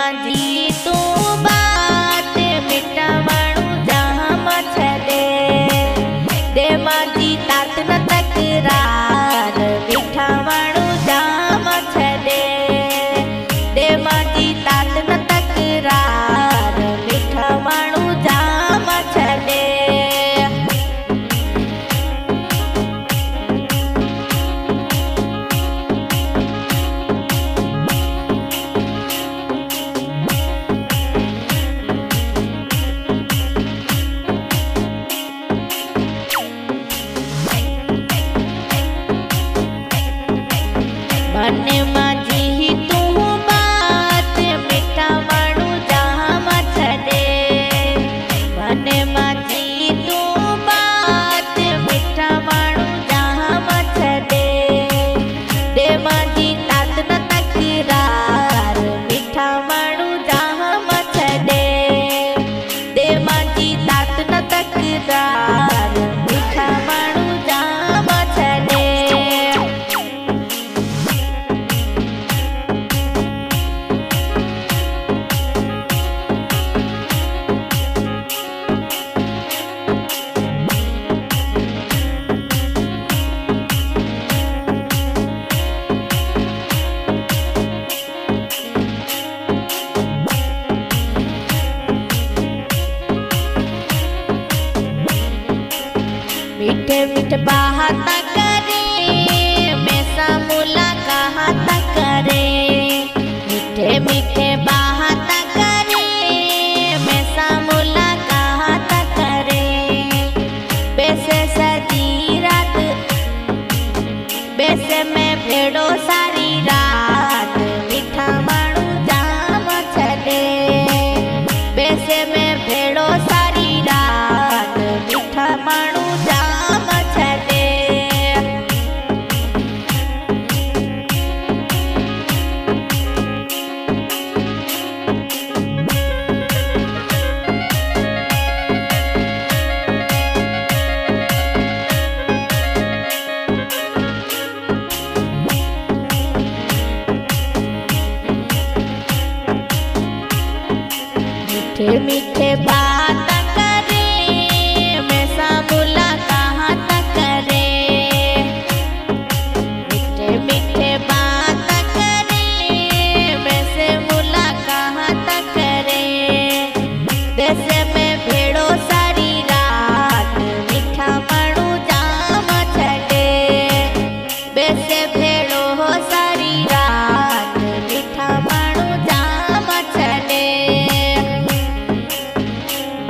मांझी तू बात मिठा माण्हू जाम छॾे दे मांझी तात न तकरार मिठा माण्हू जाम छॾे दे मांझी तात न तकरार मिठा माण्हू जाम छॾे। बने मांझी तू बात मिठा माण्हू जाम छॾे बने मांझी तू बात मिठा माण्हू जाम छॾे दे मांझी तात न तकरार मिठा माण्हू जाम छॾे दे मांझी तात न तकरार मिठा माण्हू जाम छॾे। मीठे मीठे बात करे मैं सा मुलाकात करे मीठे मीठे बात करे मैं सा मुलाकात करे बेसे सजी रात बेसे में भेड़ो सारी रात मिठा माण्हू जाम छॾे बेसे में भेड़ो सारी रात मिठा माण्हू जाम छॾे। मीठे मीठे बात करे मैं सा मुलाकात करे मीठे मीठे बात करे मैं से मुलाकात करे देसे में भेड़ो सारी रात मिठा माण्हू जाम छॾे बेसे भेड़ो सारी रात मिठा माण्हू जाम छॾे।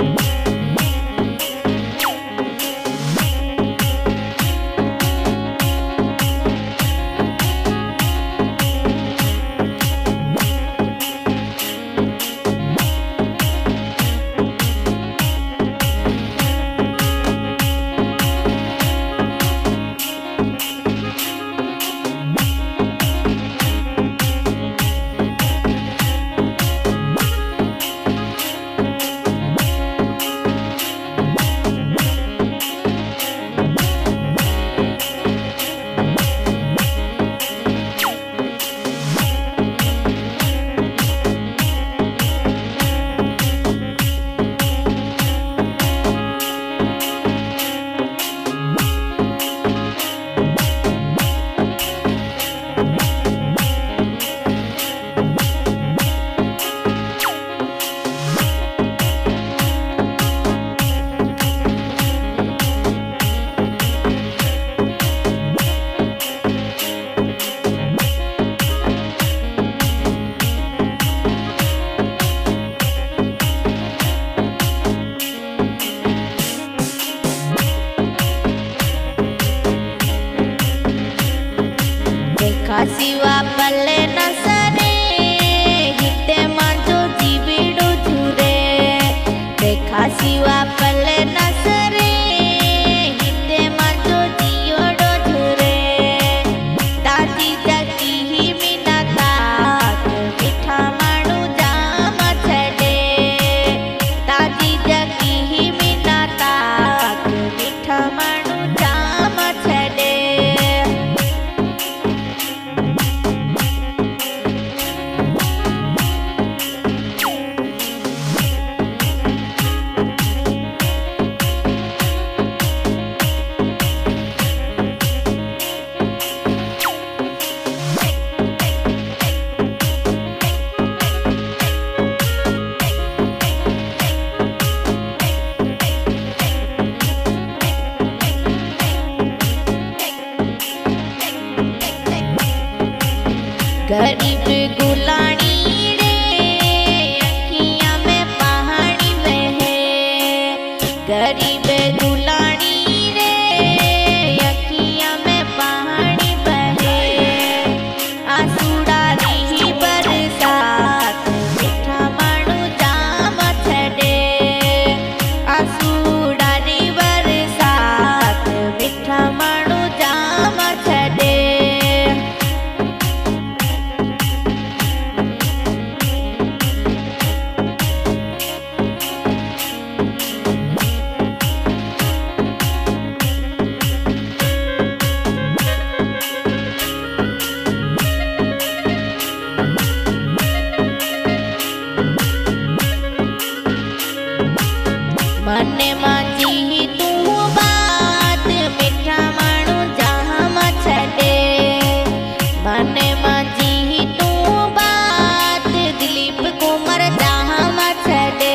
बने माजी तू बात मीठा मानू जहाँ छड़े बने माजी तू बात दिलीप कुमार जहाँ छड़े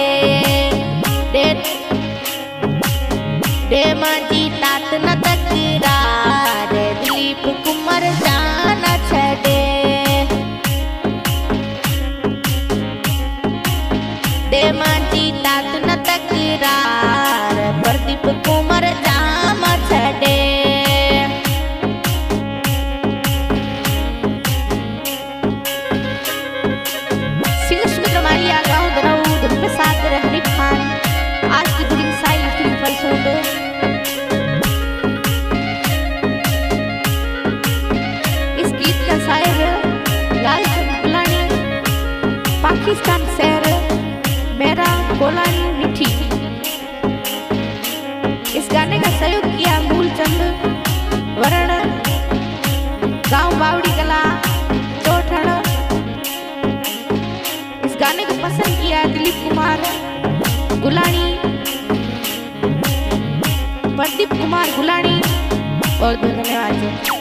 दे माजी तात न तकरार दिलीप कुमार जाना छड़े दे माजी तात न तकरार प्रदीप कुमार जामा छड़े सिंगर सुमित्रा मालिया गाँव दराऊ धर्मप्रसाद हनीफ खान आज की फिल्म साई फिल्म पर सुन इस गीत का शायर लालचंद गुलानी पाकिस्तान शहर मेरा गोलानी मिठी। इस गाने का सहयोग किया मूलचंद वरण गांव बावड़ी कला चौठण। इस गाने को पसंद किया दिलीप कुमार गुलानी प्रदीप कुमार गुलानी और धन्यवाद।